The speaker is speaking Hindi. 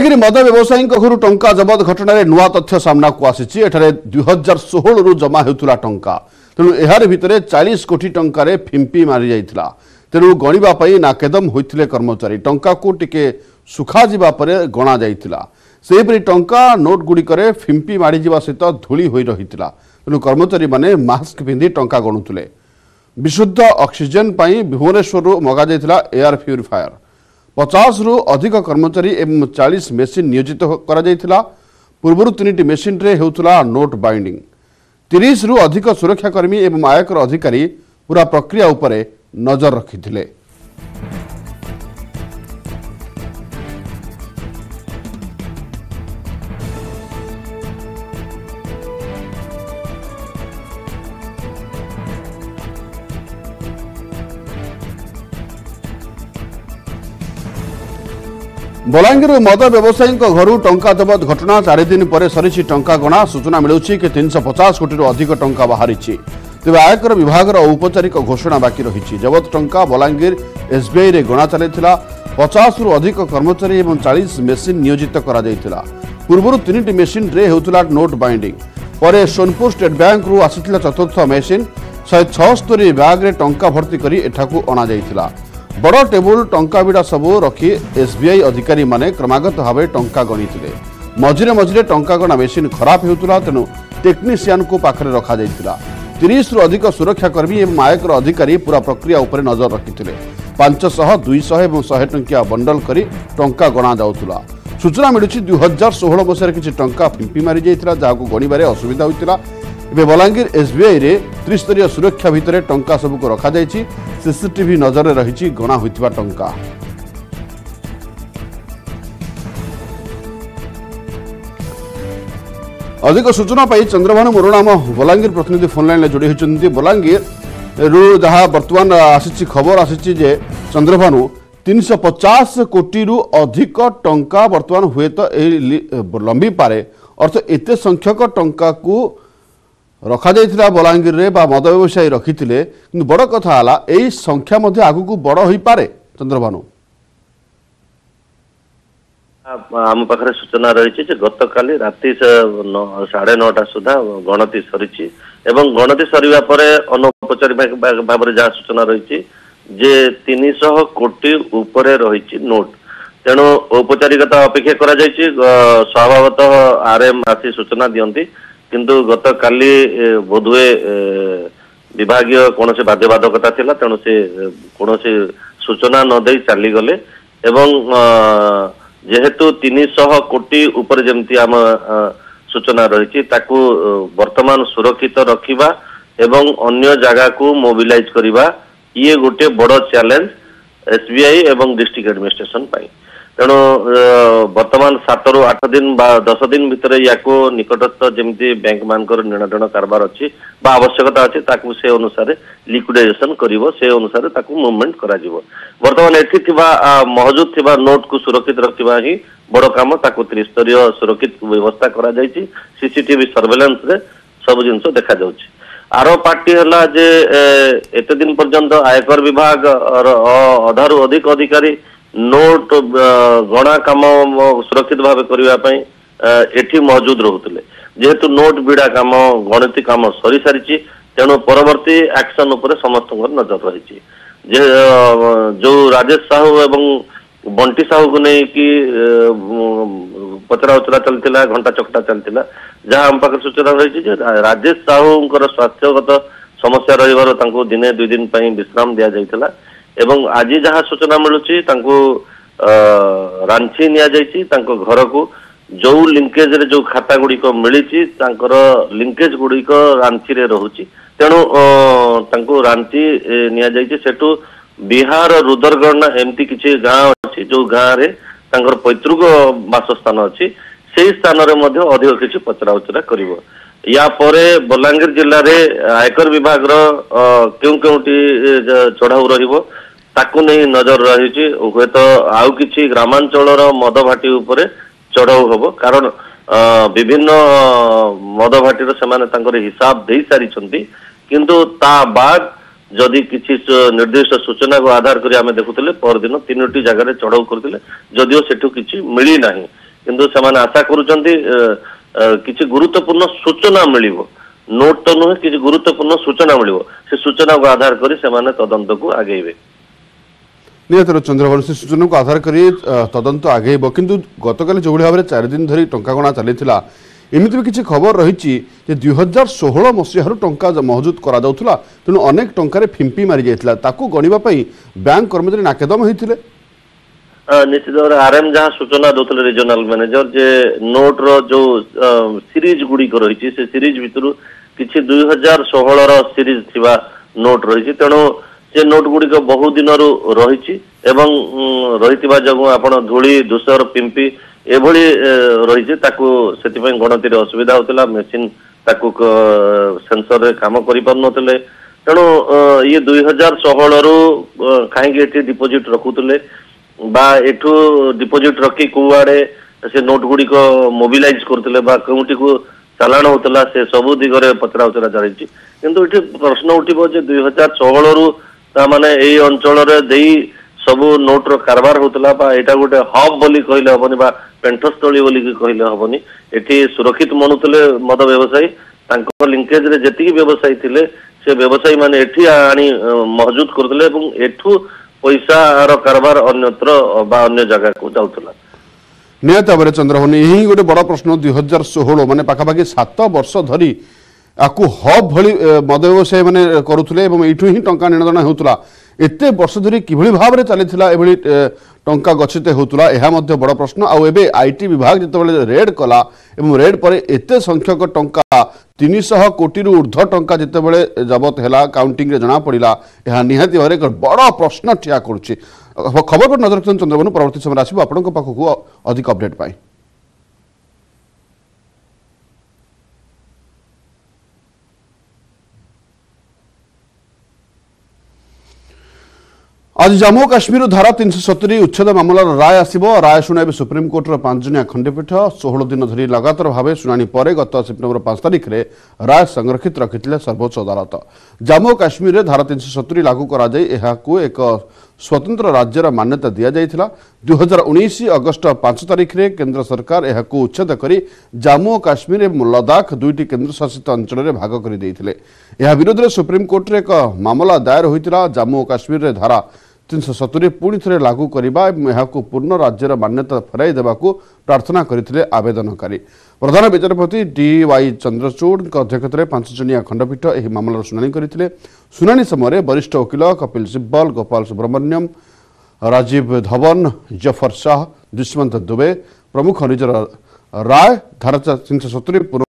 बलांगीर मद व्यवसायी घर टंका जबत घटन नुआ तथ्य सामना को आसी। 2016 रु जमा होता टंका तेणु यार भितर 40 कोटी टंकार फिंपी मारी जाइथिला। तेणु गणिबाई नाकेदम होते कर्मचारी टंका को टिके सुखा जिबा परे गणा जाइथिला। सेहिपरि टंका नोट गुड़िकर फिंपी मारी जिबा सहित धूली होई रहिथिला। तेणु कर्मचारी माने मास्क पिंधि टंका गणुथिले। विशुद्ध ऑक्सीजन पाई भुवनेश्वर मगा जाइथिला एयर प्यूरीफायर। 50 रु अधिक कर्मचारी एवं 40 मेसीन नियोजित करा जाइथिला। पूर्व 3टी मेसीन रे हेउथुला नोट बाइंडिंग। 30 रु अधिक सुरक्षाकर्मी एवं आयकर अधिकारी पूरा प्रक्रिया उपरे नजर रखिथिले। बलांगीर मद व्यवसायी घर टंका जबत घटना 4 दिन पर सरी टंका गणा। सूचना मिलूँ कि 350 कोटी अधिक टंका बाहरी। तेज आयकर विभाग औपचारिक घोषणा बाकी रही। जबत टंका बलांगीर एसबीआई रे गणा चली। 50 रु अधिक कर्मचारी और 40 मेसीन नियोजित करा जाइथिला। पूर्व 3टी मेसीन रे हेउथुला नोट बाइंडिंग। पर सोनपुर स्टेट बैंक रु आसिथिला चतुर्थ मेसीन 176 बैग रे टंका भर्ती करी एठाकू अणा जाइथिला। बड़ टेबुल टंका बिड़ा सबू रखी एसबीआई अधिकारी माने क्रमागत भाव टंका गणिथिले। मझिरे मझिरे टंका गणा मेसीन खराब होउतला। तेणु टेक्नीशियन को पाखरे रखा जाइथिला। 30 रु अधिक सुरक्षाकर्मी एवं आयकर अधिकारी पूरा प्रक्रिया उपरे नजर रखिथिले। 500, 200 और 100 टंकिया बंडल करी टंका गणा जाउथुला। सूचना मिलूँ 2016 मसीह किसी टंका फिंपी मारी जाइथिला जाहाकू गणिबारे असुविधा होइतिला। एबे बलांगीर एसबीआई रे त्रिस्तरीय सुरक्षा भितर टंका सबको रखा जाइछि। सीसीटीवी नजर रही गणा होइतिबा टंका। अधिक सूचना पाई चंद्रभानु मोर नाम बलांगीर प्रतिनिधि फोन लाइन जोड़ी होती। बलांगीर रु जहाँ बर्तमान आसी खबर आसी जे चंद्रभानु 350 कोटी रु अधिक टंका बर्तमान हुए तो लंबी पारे अर्थ एते संख्यक टंका को रखा जाइथिला बलांगीर रे बा मद व्यवसायी रखिथिले। किंतु बड़ कथा हला एई संख्या मध्ये आगु को बड़ होई पारे। चंद्रभानु आम पाखे सूचना रही गत काली राति 9:30 सुधा गणति सरी एवं गणति सरिबा परे अनौपचारिक भाव में जहाँ सूचना रही जे 300 कोटी उपरे रही नोट। तेणु औपचारिकता अपेक्षा करा जायछि। स्वभावतः आरएम आसी सूचना दियंती किंतु गत काली बोधुए विभागीय कौन से बाध्यबाधकता थिला। तेणु से कौन से सूचना न दे चली गले एवं जेहेतु 300 कोटी ऊपर जमती आम सूचना रही ताकू वर्तमान सुरक्षित रखिबा एवं अन्य जगह को मोबिलाइज करिबा ये गोटे बड़ चैलेंज एसबीआई एवं डिस्ट्रिक्ट एडमिनिस्ट्रेशन पाई। तेणु वर्तमान 7 रु 8 दिन बा 10 दिन भितर या निकटस्थ जमी बैंक मानकर निर्णय कारबार अच्छी बा आवश्यकता अच्छी ताकू से अनुसार लिक्विडेशन करिवो से अनुसार ताकू मूवमेंट करा जिवो। वर्तमान एठी मौजूद थिबा नोट को सुरक्षित रखिबा ही बड़ काम। ताकू त्रिस्तरीय सुरक्षित व्यवस्था करा जायछि। सीसीटीवी सर्वेलेंस रे सब जिनस देखा जाउछि। आरो पार्टी हला जे एते दिन पर्यंत आयकर विभाग अधारु अधिक अधिकारी नोट गणा काम सुरक्षित भाव करने एठी मौजूद रोते। जेहेतु नोट बिड़ा काम गणति काम सरी सारी तेणु परवर्ती एक्शन उपर समस्त नजर रही। जो राजेश साहू एवं बंटी साहू को नहीं कि पचरा उचरा चलता घंटा चकटा चलता जहाँ आम पाखे सूचना रही राजेश साहू स्वास्थ्यगत समस्या रही दिने 2 दिन विश्राम दि जाइथिला एवं आज जहाँ सूचना मिलूची रांची नि घर को जो लिंकेज रे जो खाता गुड़िक मिली लिंकेज गुड़िक रांची रे रहुची। तेणु रांची नि बिहार रुद्रगढ़ एमती किसी गाँ अच्छी जो गाँव रे पैतृक बासस्थान अच्छी से स्थान रे मध्य अधिक किसी पचरा उचरा करिवो। या परे बलांगीर जिले में आयकर विभाग क्यों क्योंटी चढ़ाऊ रहिबो ताकू नहीं नजर रही। हुए तो आउ किछि ग्रामांचल मद भाटी उपरे चढ़ाऊ हबो कारण विभिन्न मद भाटीर से हिसाब दे सारी किंतु ता बाद जदि किसी निर्दिष्ट सूचना को आधार करी आमे देखुतले पर दिन 3टी जगह चढ़ाऊ करथिले जदिओ सेठु किछि मिली नाही किंतु से आशा करुचंती किसी गुरुत्वपूर्ण सूचना मिलिबो नोट तो नुहे किसी गुरुत्वपूर्ण सूचना मिलिबो से सूचना को आधार करी से तदंत को आगेबे निहतर चंद्रवंशी सूचना को आधार कर तदंत आगेब किंतु गतकाली जो भाव में 4 दिन धरी टंका गणा चली एमती भी किसी खबर रही 2016 मसीह टंका महजूद करा तेणु अनेक टंकार फिंपी मारी जाता गणवाई बैंक कर्मचारी नाकेदम होते निश्चित भाव आरएम जहाँ सूचना दौले रिजनल मैनेजर जे नोट रो जो सीरीज गुड़िक रही से सीरीज भितर किसी 2016 सीरीज थिबा नोट रही तेणु से नोट गुड़िक बहु दिन रही रही जगह आपण धूली धूसर पिंपी एभली रही से गणति असुविधा होता मेसीन सेंसर रे काम कर पारे तेणु ये 2016 रु कहीं डिपोजिट रखुले बा एठू डिपोजिट रखी कुआड़े से नोट गुड़िक मोबिलाइज करते कौटी को चालाण होता से सबू दिगरे पचरा उचरा चली किंतु ये प्रश्न उठो 2016 रु माने यही अंचल सबू नोट रो कारबार होता यहाँ गोटे हब बोली कहले हबनी बा पेंठस्थली बोली कहले हबनी एठी सुरक्षित मनुले मद व्यवसायी लिंकेज रे जेतिकी व्यवसायी थिले से व्यवसायी माने एठी आनी महजूद करते एठू पैसा कारबार अन्यत्र बा अन्य जगह को जाउतला निहत भाव में चंद्रभनी यही गोटे बड़ प्रश्न 2016 माने पाखापाखि 7 वर्ष धरी आपको हब भली मद व्यवसायी मैंने करुले एठू ही टंका निर्णय होता एते वर्ष धरी किभली भाव में चली एभली टंका गच्छित होता यह बड़ प्रश्न आउ आईटी विभाग जिते रेड कला रेड पर एते संख्यक टंका 300 कोटी ऊर्ध्व टंका जितेबाला जबत है काउंटिंग जना पड़ा यह निहाती भाव एक बड़ प्रश्न ठिया करुच्ची खबर पर नजर रखते चंद्रभानु परवर्ती समय आसो आपण पाखक अधिक अपडेट पाई। आज जम्मू काश्मीर धारा 370 उच्छेद मामलार राय आसिबो राय शुणाइबे सुप्रीमकोर्ट 5 जनिया खंडपीठ 16 दिन धरी लगातार भाव शुणाणी पर गत सेप्टेम्बर 5 तारिख में राय संरक्षित रखिते सर्वोच्च अदालत जम्मू काश्मीर में धारा 370 लागू करा जाय एहाकू एक स्वतंत्र राज्यर मान्यता दिया जायथिला 2019 अगस्ट 5 तारिख में केंद्र सरकार एहाकू उच्छेद करी जम्मू और काश्मीर एवं लद्दाख दुईटी केंद्र शासित अंचल में भाग कर देइथिले एहा विरोध में सुप्रीमकोर्ट एक मामला दायर होइतिला जम्मू और काश्मीर रे धारा 370 पुणी थे लागू करने पूर्ण राज्यर मान्यता फेराई देवाकू प्रार्थना करते आवेदनकारी प्रधान विचारपति डी.वाई. चंद्रचूड़ अध्यक्षत 5 जनिया खंडपीठ यह मामलार शुणाणी करते शुणाणी समय वरिष्ठ वकिल कपिल सिब्बल गोपाल सुब्रमण्यम राजीव धवन जफर शाह दुष्मंत दुबे प्रमुख निजर राय धारा 370